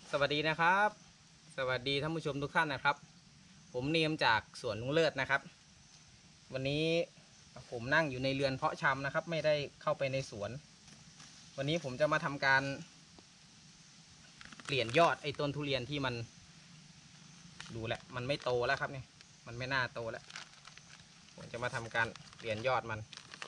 สวัสดีนะครับสวัสดีท่านผู้ชมทุกท่านนะครับผมเนียมจากสวนลุงเลิศนะครับวันนี้ผมนั่งอยู่ในเรือนเพาะชำนะครับไม่ได้เข้าไปในสวนวันนี้ผมจะมาทำการเปลี่ยนยอดไอ้ต้นทุเรียนที่มันดูแหละมันไม่โตแล้วครับเนี่ยมันไม่น่าโตแล้วผมจะมาทำการเปลี่ยนยอดมัน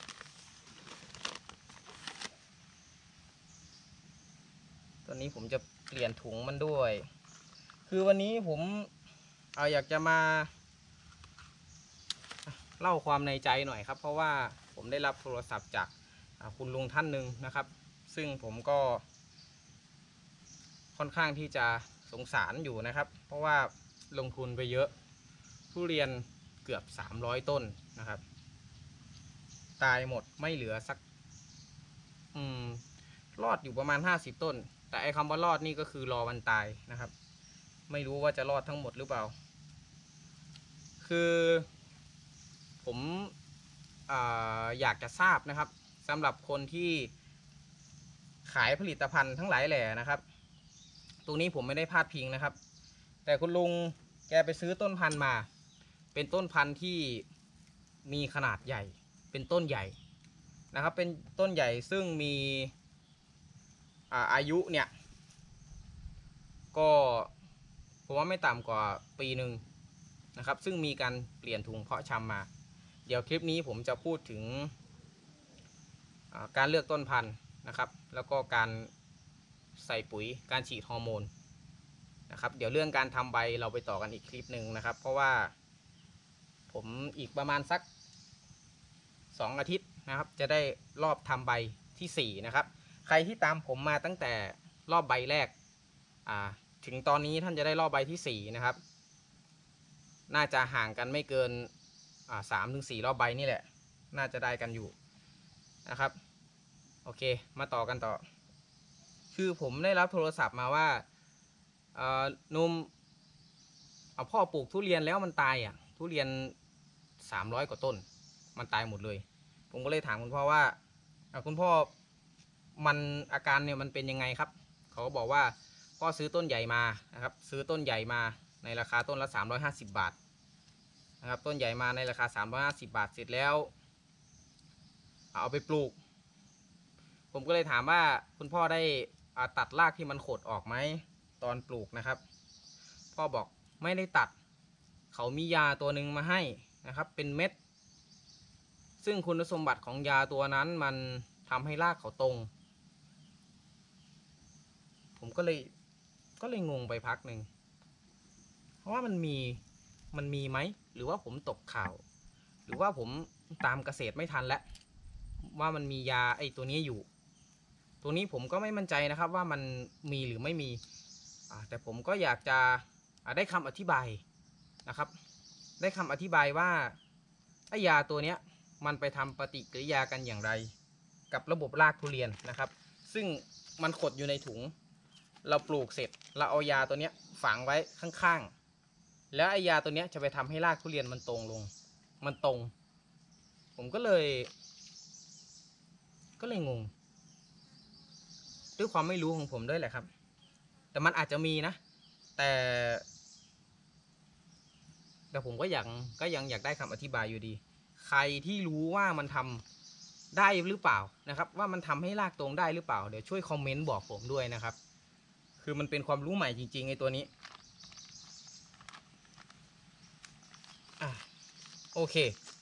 ตัวนี้ผมจะเปลี่ยนถุงมันด้วยคือวันนี้ผมอยากจะมาเล่าความในใจหน่อยครับเพราะว่าผมได้รับโทรศัพท์จากคุณลุงท่านหนึ่งนะครับซึ่งผมก็ค่อนข้างที่จะสงสารอยู่นะครับเพราะว่าลงทุนไปเยอะทุเรียนเกือบ300ต้นนะครับตายหมดไม่เหลือสักรอดอยู่ประมาณ50ต้นแต่ไอ้คำว่ารอดนี่ก็คือรอวันตายนะครับไม่รู้ว่าจะรอดทั้งหมดหรือเปล่าคือผมอยากจะทราบนะครับสำหรับคนที่ขายผลิตภัณฑ์ทั้งหลายแหล่นะครับตรงนี้ผมไม่ได้พาดพิงนะครับแต่คุณลุงแกไปซื้อต้นพันธุ์มาเป็นต้นพันธุ์ที่มีขนาดใหญ่เป็นต้นใหญ่นะครับเป็นต้นใหญ่ซึ่งมีอายุเนี่ยก็ผมว่าไม่ต่ำกว่าปีหนึ่งนะครับซึ่งมีการเปลี่ยนถุงเพาะชำมาเดี๋ยวคลิปนี้ผมจะพูดถึงการเลือกต้นพันธุ์นะครับแล้วก็การใส่ปุ๋ยการฉีดฮอร์โมนนะครับเดี๋ยวเรื่องการทำใบเราไปต่อกันอีกคลิปหนึ่งนะครับเพราะว่าผมอีกประมาณสัก2 อาทิตย์นะครับจะได้รอบทำใบที่4นะครับใครที่ตามผมมาตั้งแต่รอบใบแรกถึงตอนนี้ท่านจะได้รอบใบที่4นะครับน่าจะห่างกันไม่เกิน3 ถึง 4รอบใบนี่แหละน่าจะได้กันอยู่นะครับโอเคมาต่อกันต่อคือผมได้รับโทรศัพท์มาว่านุ่มพ่อปลูกทุเรียนแล้วมันตายทุเรียน300กว่าต้นมันตายหมดเลยผมก็เลยถามคุณพ่อว่าคุณพ่อมันอาการเนี่ยมันเป็นยังไงครับเขาก็บอกว่าพ่อซื้อต้นใหญ่มานะครับซื้อต้นใหญ่มาในราคาต้นละ350 บาทนะครับต้นใหญ่มาในราคา350 บาทเสร็จแล้วเอาไปปลูกผมก็เลยถามว่าคุณพ่อได้ตัดรากที่มันขดออกไหมตอนปลูกนะครับพ่อบอกไม่ได้ตัดเขามียาตัวหนึ่งมาให้นะครับเป็นเม็ดซึ่งคุณสมบัติของยาตัวนั้นมันทำให้รากเขาตรงผมก็เลยงงไปพักหนึ่งเพราะว่ามันมีไหมหรือว่าผมตกข่าวหรือว่าผมตามเกษตรไม่ทันแล้วว่ามันมียาไอ้ตัวนี้อยู่ตัวนี้ผมก็ไม่มั่นใจนะครับว่ามันมีหรือไม่มีแต่ผมก็อยากจะได้คำอธิบายนะครับได้คำอธิบายว่าไอ้ยาตัวเนี้ยมันไปทำปฏิกิริยากันอย่างไรกับระบบรากทุเรียนนะครับซึ่งมันขดอยู่ในถุงเราปลูกเสร็จเราเอายาตัวเนี้ยฝังไว้ข้างๆแล้วไอ้ยาตัวเนี้ยจะไปทำให้รากทุเรียนมันตรงลงมันตรงผมก็เลยงงด้วยความไม่รู้ของผมด้วยแหละครับแต่มันอาจจะมีนะแต่ผมก็ยังอยากได้คำอธิบายอยู่ดีใครที่รู้ว่ามันทำได้หรือเปล่านะครับว่ามันทำให้รากตรงได้หรือเปล่าเดี๋ยวช่วยคอมเมนต์บอกผมด้วยนะครับคือมันเป็นความรู้ใหม่จริงๆไอ้ตัวนี้โอเค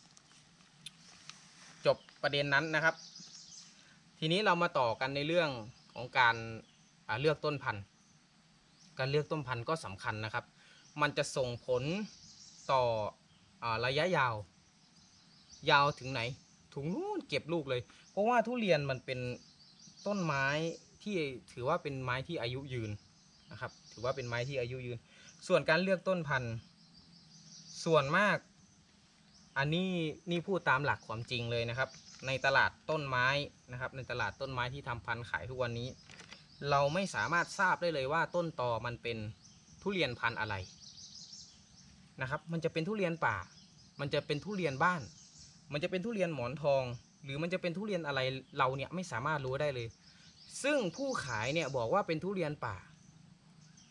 จบประเด็นนั้นนะครับทีนี้เรามาต่อกันในเรื่องของการเลือกต้นพันธุ์การเลือกต้นพันธุ์ก็สำคัญนะครับมันจะส่งผลต่อระยะยาวถึงไหนถึงนู่นเก็บลูกเลยเพราะว่าทุเรียนมันเป็นต้นไม้ที่ถือว่าเป็นไม้ที่อายุยืนนะครับถือว่าเป็นไม้ที่อายุยืนส่วนการเลือกต้นพันธุ์ส่วนมากอันนี้นี่พูดตามหลักความจริงเลยนะครับในตลาดต้นไม้นะครับในตลาดต้นไม้ที่ทำพันธุ์ขายทุกวันนี้เราไม่สามารถทราบได้เลยว่าต้นตอมันเป็นทุเรียนพันธุ์อะไรนะครับมันจะเป็นทุเรียนป่ามันจะเป็นทุเรียนบ้านมันจะเป็นทุเรียนหมอนทองหรือมันจะเป็นทุเรียนอะไรเราเนี่ยไม่สามารถรู้ได้เลยซึ่งผู้ขายเนี่ยบอกว่าเป็นทุเรียนป่า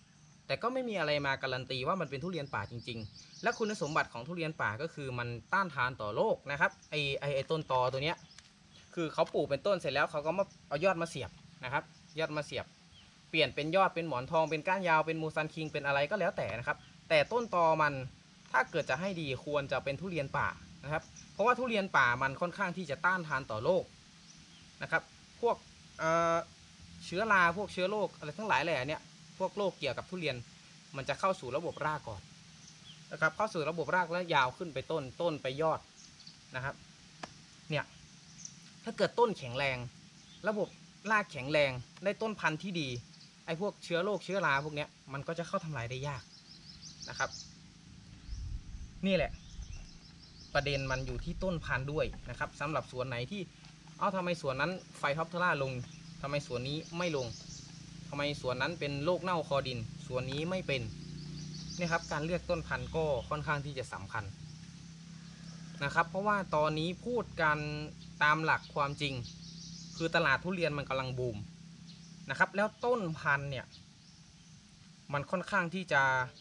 แต่ก็ไม่มีอะไรมาการันตีว่ามันเป็นทุเรียนป่าจริงๆและคุณสมบัติของทุเรียนป่าก็คือมันต้านทานต่อโรคนะครับไอต้นตอตัวเนี้ยคือเขาปลูกเป็นต้นเสร็จแล้วเขาก็มาเอายอดมาเสียบนะครับยอดมาเสียบเปลี่ยนเป็นยอดเป็นหมอนทองเป็นก้านยาวเป็นมูซันคิงเป็นอะไรก็แล้วแต่นะครับแต่ต้นตอมันถ้าเกิดจะให้ดีควรจะเป็นทุเรียนป่านะครับเพราะว่าทุเรียนป่ามันค่อนข้างที่จะต้านทานต่อโรคนะครับพวกเชื้อราพวกเชื้อโรคอะไรทั้งหลายแหล่เนี่ยพวกโรคเกี่ยวกับทุเรียนมันจะเข้าสู่ระบบรากก่อนนะครับเข้าสู่ระบบรากแล้วยาวขึ้นไปต้นไปยอดนะครับเนี่ยถ้าเกิดต้นแข็งแรงระบบรากแข็งแรงได้ต้นพันธุ์ที่ดีไอ้พวกเชื้อโรคเชื้อราพวกเนี้ยมันก็จะเข้าทำลายได้ยากนะครับนี่แหละประเด็นมันอยู่ที่ต้นพันธุ์ด้วยนะครับสำหรับสวนไหนที่ทำไมสวนนั้นไฟท็อปเทอร่าลงทำไมสวนนี้ไม่ลงทำไมสวนนั้นเป็นโรคเน่าคอดินสวนนี้ไม่เป็นนี่ครับการเลือกต้นพันธุ์ก็ค่อนข้างที่จะสำคัญนะครับเพราะว่าตอนนี้พูดกันตามหลักความจริงคือตลาดทุเรียนมันกำลังบูมนะครับแล้วต้นพันธุ์เนี่ยมันค่อนข้างที่จะ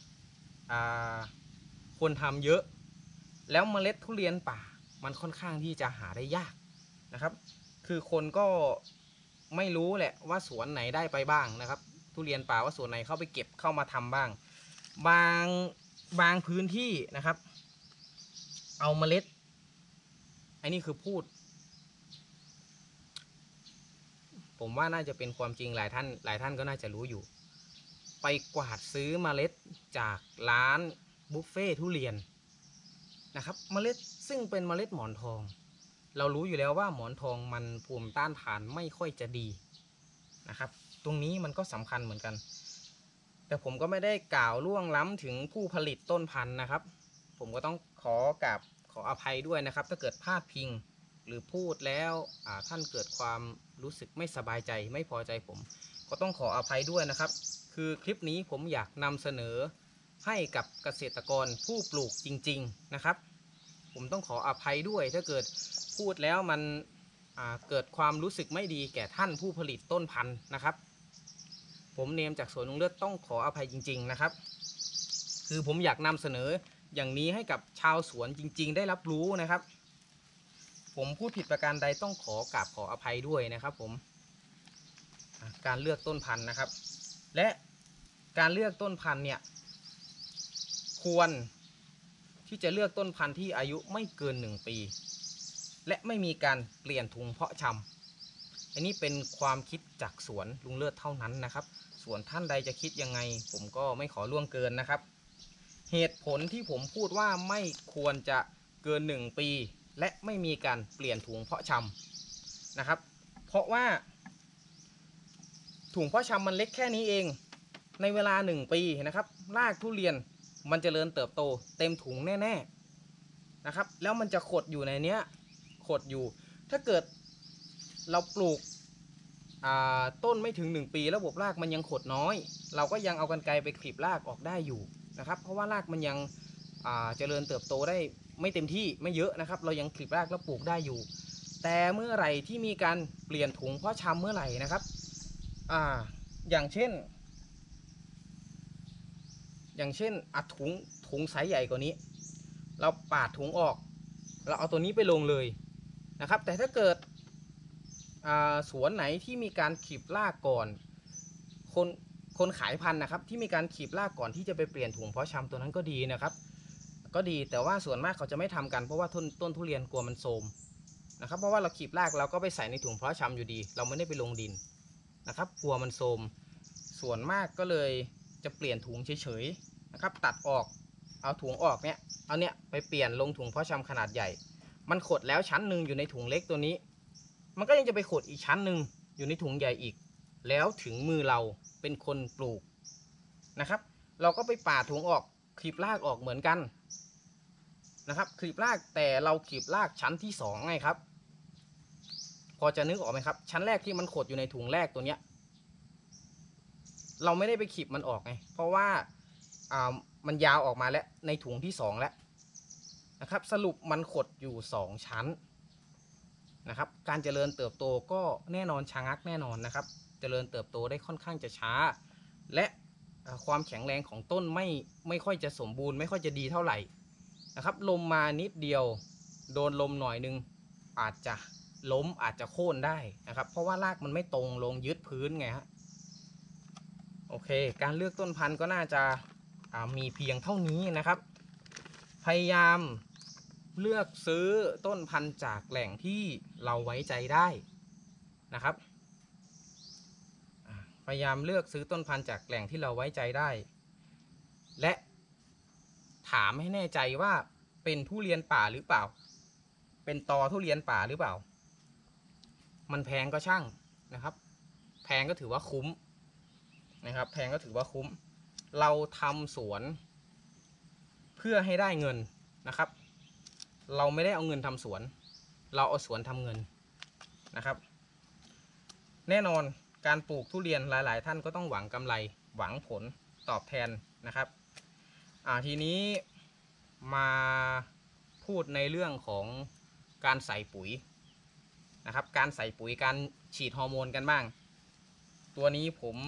คนทำเยอะแล้วเมล็ดทุเรียนป่ามันค่อนข้างที่จะหาได้ยากนะครับคือคนก็ไม่รู้แหละว่าสวนไหนได้ไปบ้างนะครับทุเรียนป่าว่าสวนไหนเข้าไปเก็บเข้ามาทำบ้างบางพื้นที่นะครับเอาเมล็ดไอ้นี่คือพูดผมว่าน่าจะเป็นความจริงหลายท่านก็น่าจะรู้อยู่ไปกวาดซื้อเมล็ดจากร้านบุฟเฟ่ทุเรียนนะครับเมล็ดซึ่งเป็นเมล็ดหมอนทองเรารู้อยู่แล้วว่าหมอนทองมันภูมิต้านทานไม่ค่อยจะดีนะครับตรงนี้มันก็สำคัญเหมือนกันแต่ผมก็ไม่ได้กล่าวล่วงล้ำถึงผู้ผลิตต้นพันธุ์นะครับผมก็ต้องขออภัยด้วยนะครับถ้าเกิดพลาดพิงหรือพูดแล้วท่านเกิดความรู้สึกไม่สบายใจไม่พอใจผมก็ต้องขออภัยด้วยนะครับคือคลิปนี้ผมอยากนำเสนอให้กับเกษตรกรผู้ปลูกจริงๆนะครับผมต้องขออภัยด้วยถ้าเกิดพูดแล้วมันเกิดความรู้สึกไม่ดีแก่ท่านผู้ผลิตต้นพันธุ์นะครับผมเนมจากสวนลุงเลือดต้องขออภัยจริงๆนะครับคือผมอยากนำเสนออย่างนี้ให้กับชาวสวนจริงๆได้รับรู้นะครับผมพูดผิดประการใดต้องขออภัยด้วยนะครับผมการเลือกต้นพันธุ์นะครับและการเลือกต้นพันธุ์เนี่ยควรที่จะเลือกต้นพันธุ์ที่อายุไม่เกิน1 ปีและไม่มีการเปลี่ยนถุงเพาะชำอันนี้เป็นความคิดจากสวนลุงเลือดเท่านั้นนะครับส่วนท่านใดจะคิดยังไงผมก็ไม่ขอล่วงเกินนะครับเหตุผลที่ผมพูดว่าไม่ควรจะเกิน1 ปีและไม่มีการเปลี่ยนถุงเพาะชำนะครับเพราะว่าถุงเพาะชำมันเล็กแค่นี้เองในเวลา1 ปีนะครับรากทุเรียนมันจเจริญเติบโตเต็มถุงแน่ๆนะครับแล้วมันจะขดอยู่ในเนี้ยขดอยู่ถ้าเกิดเราปลูกต้นไม่ถึง1 ปีระบบรากมันยังขดน้อยเราก็ยังเอากรรไกรไปคลิปรากออกได้อยู่นะครับเพราะว่ารากมันยังเจริญเติบโตได้ไม่เต็มที่ไม่เยอะนะครับเรายังคลิปรากแล้วปลูกได้อยู่แต่เมื่อไหร่ที่มีการเปลี่ยนถุงเพาะชำเมื่อไหร่นะครับอย่างเช่นถุงไซส์ใหญ่กว่านี้เราปาดถุงออกเราเอาตัวนี้ไปลงเลยนะครับแต่ถ้าเกิดสวนไหนที่มีการขีบรากก่อนคนขายพันธุ์นะครับที่มีการขีบรากก่อนที่จะไปเปลี่ยนถุงเพาะชำตัวนั้นก็ดีนะครับก็ดีแต่ว่าส่วนมากเขาจะไม่ทำกันเพราะว่าต้นทุเรียนกลัวมันโทรมนะครับเพราะว่าเราขีบรากเราก็ไปใส่ในถุงเพาะชำอยู่ดีเราไม่ได้ไปลงดินนะครับกลัวมันโทรมส่วนมากก็เลยจะเปลี่ยนถุงเฉยๆนะครับตัดออกเอาถุงออกเนี่ยเอาเนี่ยไปเปลี่ยนลงถุงเพาะชำขนาดใหญ่มันขดแล้วชั้นหนึ่งอยู่ในถุงเล็กตัวนี้มันก็ยังจะไปขดอีกชั้นหนึ่งอยู่ในถุงใหญ่อีกแล้วถึงมือเราเป็นคนปลูกนะครับเราก็ไปปาดถุงออกคลิปรากออกเหมือนกันนะครับคลิปรากแต่เราคลิปรากชั้นที่2ไงครับพอจะนึกออกไหมครับชั้นแรกที่มันขดอยู่ในถุงแรกตัวเนี้ยเราไม่ได้ไปคลิปมันออกไงเพราะว่ามันยาวออกมาแล้วในถุงที่2แล้วนะครับสรุปมันขดอยู่2ชั้นนะครับการเจริญเติบโตก็แน่นอนชะงักแน่นอนนะครับเจริญเติบโตได้ค่อนข้างจะช้าและความแข็งแรงของต้นไม่ค่อยจะสมบูรณ์ไม่ค่อยจะดีเท่าไหร่นะครับลมมานิดเดียวโดนลมหน่อยนึงอาจจะล้มอาจจะโค่นได้นะครับเพราะว่ารากมันไม่ตรงลงยึดพื้นไงฮะโอเคการเลือกต้นพันธุ์ก็น่าจะมีเพียงเท่านี้นะครับพยายามเลือกซื้อต้นพันธุ์จากแหล่งที่เราไว้ใจได้นะครับพยายามเลือกซื้อต้นพันธุ์จากแหล่งที่เราไว้ใจได้และถามให้แน่ใจว่าเป็นทุเรียนป่าหรือเปล่าเป็นตอทุเรียนป่าหรือเปล่ามันแพงก็ช่างนะครับแพงก็ถือว่าคุ้มนะครับแพงก็ถือว่าคุ้มเราทำสวนเพื่อให้ได้เงินนะครับเราไม่ได้เอาเงินทำสวนเราเอาสวนทำเงินนะครับแน่นอนการปลูกทุเรียนหลายๆท่านก็ต้องหวังกำไรหวังผลตอบแทนนะครับทีนี้มาพูดในเรื่องของการใส่ปุ๋ยนะครับการใส่ปุ๋ยการฉีดฮอร์โมนกันบ้างตัวนี้ผม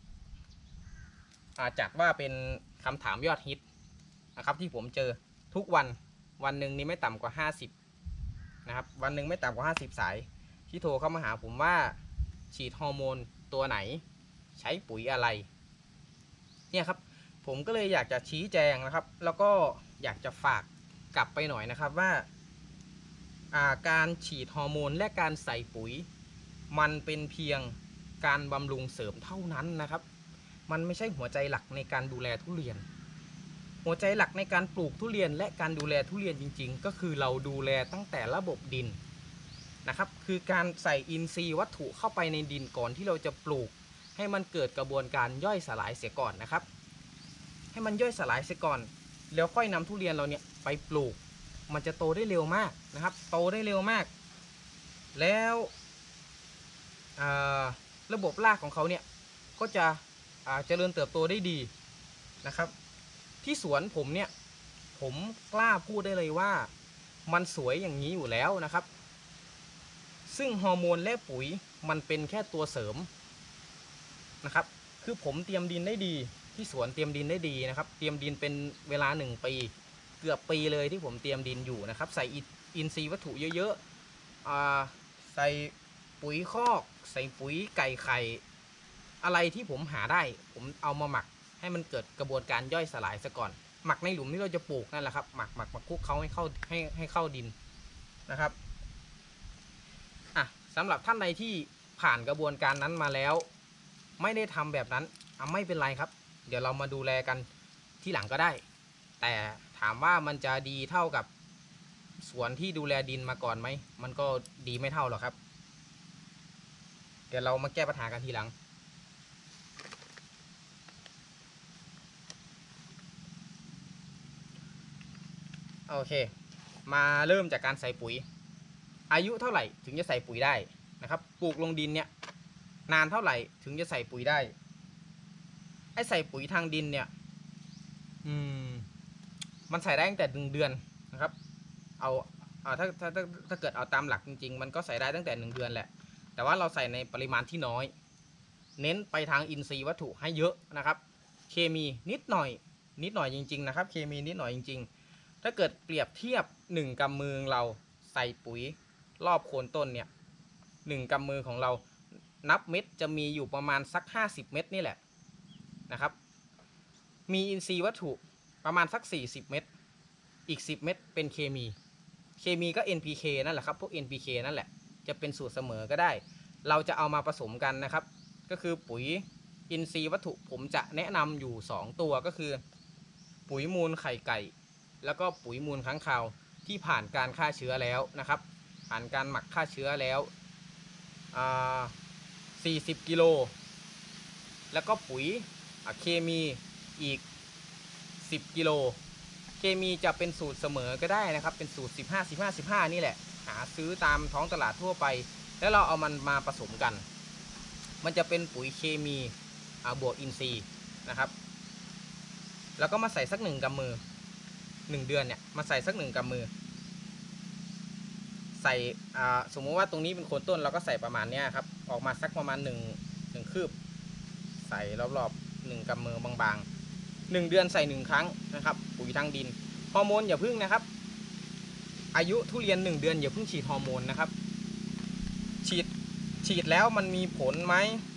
จัดว่าเป็นคำถามยอดฮิตนะครับที่ผมเจอทุกวันหนึ่งนี้ไม่ต่ำกว่า50นะครับวันหนึ่งไม่ต่ำกว่า50สายที่โทรเข้ามาหาผมว่าฉีดฮอร์โมนตัวไหนใช้ปุ๋ยอะไรเนี่ยครับผมก็เลยอยากจะชี้แจงนะครับแล้วก็อยากจะฝากกลับไปหน่อยนะครับว่าการฉีดฮอร์โมนและการใส่ปุ๋ยมันเป็นเพียงการบำรุงเสริมเท่านั้นนะครับมันไม่ใช่หัวใจหลักในการดูแลทุเรียนหัวใจหลักในการปลูกทุเรียนและการดูแลทุเรียนจริงๆก็คือเราดูแลตั้งแต่ระบบดินนะครับคือการใส่อินทรีย์วัตถุเข้าไปในดินก่อนที่เราจะปลูกให้มันเกิดกระบวนการย่อยสลายเสียก่อนนะครับให้มันย่อยสลายเสียก่อนแล้วค่อยนำทุเรียนเราเนี่ยไปปลูกมันจะโตได้เร็วมากนะครับโตได้เร็วมากแล้วระบบรากของเขาเนี่ยก็จะเจริญเติบโตได้ดีนะครับที่สวนผมเนี่ยผมกล้าพูดได้เลยว่ามันสวยอย่างนี้อยู่แล้วนะครับซึ่งฮอร์โมนและปุ๋ยมันเป็นแค่ตัวเสริมนะครับคือผมเตรียมดินได้ดีที่สวนเตรียมดินได้ดีนะครับเตรียมดินเป็นเวลา1 ปีเกือบปีเลยที่ผมเตรียมดินอยู่นะครับใส่อินทรีย์วัตถุเยอะๆใส่ปุ๋ยคอกใส่ปุ๋ยไก่ไข่อะไรที่ผมหาได้ผมเอามาหมักให้มันเกิดกระบวนการย่อยสลายซะก่อนหมักในหลุมที่เราจะปลูกนั่นแหละครับหมักคลุกเขาให้เข้าดินนะครับสำหรับท่านใดที่ผ่านกระบวนการนั้นมาแล้วไม่ได้ทำแบบนั้นไม่เป็นไรครับเดี๋ยวเรามาดูแลกันที่หลังก็ได้แต่ถามว่ามันจะดีเท่ากับสวนที่ดูแลดินมาก่อนไหมมันก็ดีไม่เท่าหรอกครับเดี๋ยวเรามาแก้ปัญหากันทีหลังโอเคมาเริ่มจากการใส่ปุ๋ยอายุเท่าไหร่ถึงจะใส่ปุ๋ยได้นะครับปลูกลงดินเนี่ยนานเท่าไหร่ถึงจะใส่ปุ๋ยได้ไอ้ใส่ปุ๋ยทางดินเนี่ยมันใส่ได้ตั้งแต่1 เดือนนะครับเอาถ้าเกิดเอาตามหลักจริงๆมันก็ใส่ได้ตั้งแต่1 เดือนแหละแต่ว่าเราใส่ในปริมาณที่น้อยเน้นไปทางอินทรีย์วัตถุให้เยอะนะครับเคมีนิดหน่อยจริงๆนะครับเคมีนิดหน่อยจริงๆถ้าเกิดเปรียบเทียบ1 กำมือเราใส่ปุ๋ยรอบโคนต้นเนี่ย1 กำมือของเรานับเม็ดจะมีอยู่ประมาณสัก50 เม็ดนี่แหละนะครับมีอินทรีย์วัตถุประมาณสัก40 เม็ดอีก10 เม็ดเป็นเคมีก็ NPK นั่นแหละครับพวก NPK นั่นแหละจะเป็นสูตรเสมอก็ได้เราจะเอามาผสมกันนะครับก็คือปุ๋ยอินทรีย์วัตถุผมจะแนะนำอยู่2 ตัวก็คือปุ๋ยมูลไข่ไก่แล้วก็ปุ๋ยมูลค้างคาวที่ผ่านการฆ่าเชื้อแล้วนะครับผ่านการหมักฆ่าเชื้อแล้ว40 กิโลแล้วก็ปุ๋ยเคมีอีก10 กิโลเคมีจะเป็นสูตรเสมอก็ได้นะครับเป็นสูตร15 นี่แหละหาซื้อตามท้องตลาดทั่วไปแล้วเราเอามันมาผสมกันมันจะเป็นปุ๋ยเคมีบวกอินทรีย์นะครับแล้วก็มาใส่สัก1 กำมือ1 เดือนเนี่ยมาใส่สัก1 กำมือใส่สมมติว่าตรงนี้เป็นโคนต้นเราก็ใส่ประมาณนี้ครับออกมาสักประมาณ1 คืบใส่รอบ 1 กำมือบางๆ1 เดือนใส่1 ครั้งนะครับปุ๋ยทางดินฮอร์โมนอย่าพึ่งนะครับอายุทุเรียน1 เดือนอย่าพึ่งฉีดฮอร์โมนนะครับฉีดแล้วมันมีผลไหม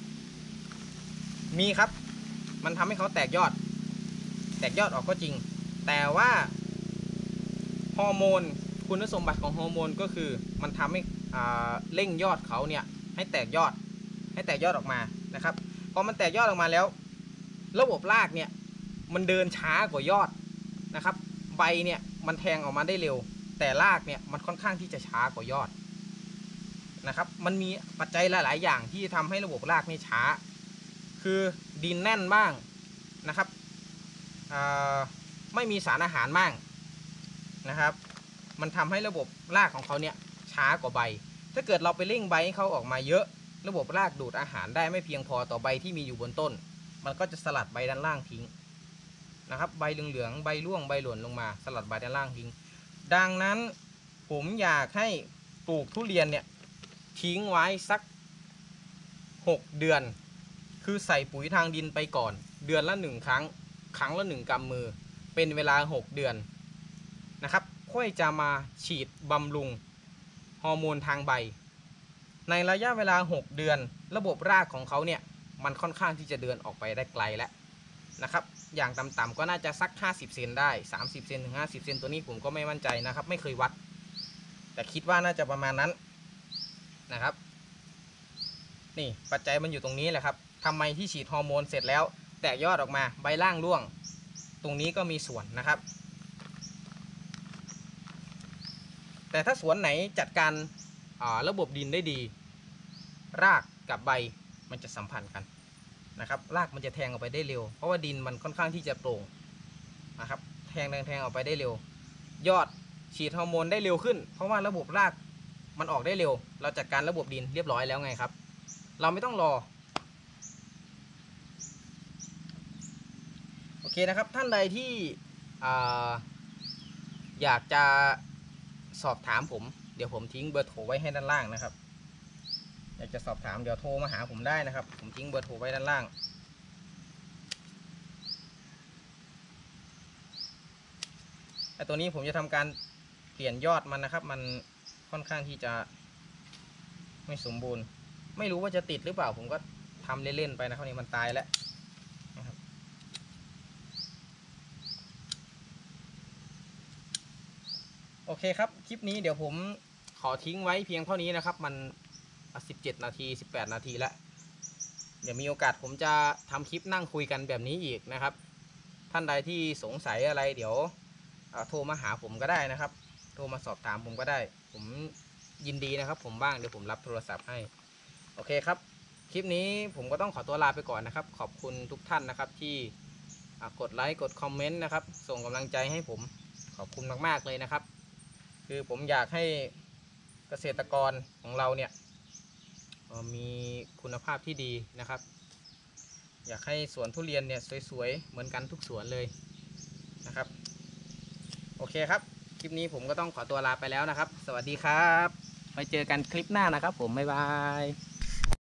มีครับมันทำให้เขาแตกยอดออกก็จริงแต่ว่าฮอร์โมนคุณสมบัติของฮอร์โมนก็คือมันทำให้เร่งยอดเขาเนี่ยให้แตกยอดออกมานะครับพอมันแตกยอดออกมาแล้วระบบรากเนี่ยมันเดินช้ากว่ายอดนะครับใบเนี่ยมันแทงออกมาได้เร็วแต่รากเนี่ยมันค่อนข้างที่จะช้ากว่ายอดนะครับมันมีปัจจัยหลายๆอย่างที่ทำให้ระบบรากนี่ช้าคือดินแน่นบ้างนะครับไม่มีสารอาหารบ้างนะครับมันทำให้ระบบรากของเขาเนี่ยช้ากว่าใบถ้าเกิดเราไปเร่งใบให้เขาออกมาเยอะระบบรากดูดอาหารได้ไม่เพียงพอต่อใบที่มีอยู่บนต้นมันก็จะสลัดใบด้านล่างทิ้งนะครับใบเหลืองๆใบร่วงใบหล่นลงมาสลัดใบด้านล่างทิ้งดังนั้นผมอยากให้ปลูกทุเรียนเนี่ยทิ้งไว้สัก6 เดือนคือใส่ปุ๋ยทางดินไปก่อนเดือนละ1 ครั้งละ1 กำมือเป็นเวลา6 เดือนนะครับค่อยจะมาฉีดบำรุงฮอร์โมนทางใบในระยะเวลา6 เดือนระบบรากของเขาเนี่ยมันค่อนข้างที่จะเดินออกไปได้ไกลแล้วนะครับอย่างต่ำๆก็น่าจะสัก50 เซนได้30 เซนถึง50 เซนตัวนี้ผมก็ไม่มั่นใจนะครับไม่เคยวัดแต่คิดว่าน่าจะประมาณนั้นนะครับนี่ปัจจัยมันอยู่ตรงนี้แหละครับทำไมที่ฉีดฮอร์โมนเสร็จแล้วแตกยอดออกมาใบล่างร่วงตรงนี้ก็มีส่วนนะครับแต่ถ้าสวนไหนจัดการระบบดินได้ดีรากกับใบมันจะสัมพันธ์กันนะครับรากมันจะแทงออกไปได้เร็วเพราะว่าดินมันค่อนข้างที่จะโปร่งนะครับแทงออกไปได้เร็วยอดฉีดฮอร์โมนได้เร็วขึ้นเพราะว่าระบบรากมันออกได้เร็วเราจัดการระบบดินเรียบร้อยแล้วไงครับเราไม่ต้องรอโอเคนะครับท่านใดที่อยากจะสอบถามผมเดี๋ยวผมทิ้งเบอร์โทรไว้ให้ด้านล่างนะครับอยากจะสอบถามเดี๋ยวโทรมาหาผมได้นะครับผมทิ้งเบอร์โทรไว้ด้านล่างไอตัวนี้ผมจะทำการเปลี่ยนยอดมันนะครับมันค่อนข้างที่จะไม่สมบูรณ์ไม่รู้ว่าจะติดหรือเปล่าผมก็ทำเล่นๆไปนะครับนี่มันตายแล้วนะครับโอเคครับคลิปนี้เดี๋ยวผมขอทิ้งไว้เพียงเท่านี้นะครับมัน17 นาที18 นาทีแล้วเดี๋ยวมีโอกาสผมจะทำคลิปนั่งคุยกันแบบนี้อีกนะครับท่านใดที่สงสัยอะไรเดี๋ยวโทรมาหาผมก็ได้นะครับโทรมาสอบถามผมก็ได้ผมยินดีนะครับผมบ้างเดี๋ยวผมรับโทรศัพท์ให้โอเคครับคลิปนี้ผมก็ต้องขอตัวลาไปก่อนนะครับขอบคุณทุกท่านนะครับที่กดไลค์กดคอมเมนต์นะครับส่งกำลังใจให้ผมขอบคุณมากๆเลยนะครับคือผมอยากให้เกษตรกรของเราเนี่ยมีคุณภาพที่ดีนะครับอยากให้สวนทุเรียนเนี่ยสวยๆเหมือนกันทุกสวนเลยนะครับโอเคครับคลิปนี้ผมก็ต้องขอตัวลาไปแล้วนะครับสวัสดีครับไว้เจอกันคลิปหน้านะครับผมบ๊ายบาย